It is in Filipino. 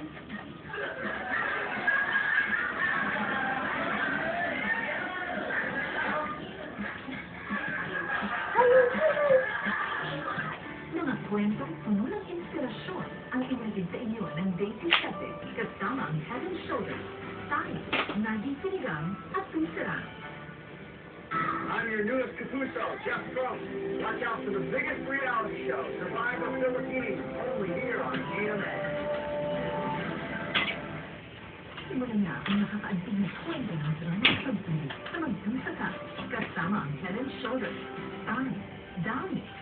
Mga kwentong puno ng inspirasyon ang inatid sa inyo ng Daisy Setting kasama ang Head and Shoulders, tayo, naging sinigang at pusirang. I'm your newest Kapuso, Jeff Crump. Watch out for the biggest reality show, Survivor Philippines, only here on GMA. Simulan na ang nakakaantig na kwento ng drama at pagpili sa magdusaka kasama ang Head and Shoulders, tayo, dami,